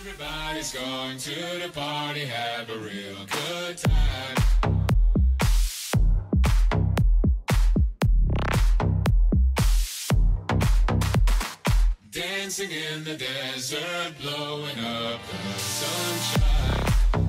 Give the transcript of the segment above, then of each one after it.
Everybody's going to the party, have a real good time. Dancing in the desert, blowing up the sunshine.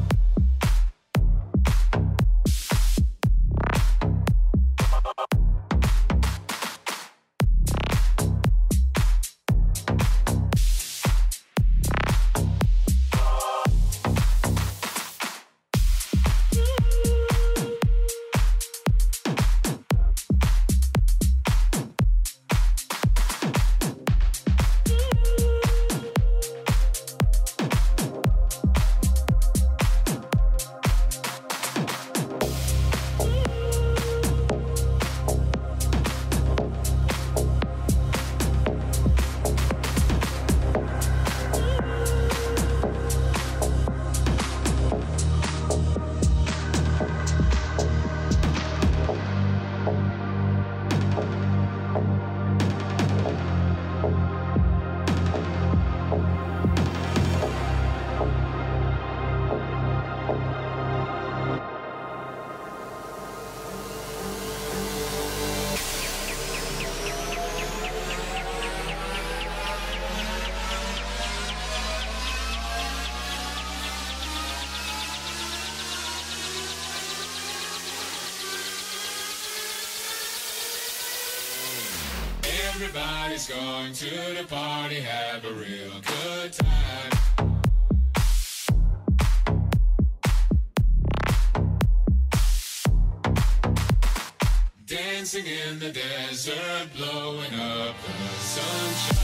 Everybody's going to the party, have a real good time. Dancing in the desert, blowing up the sunshine.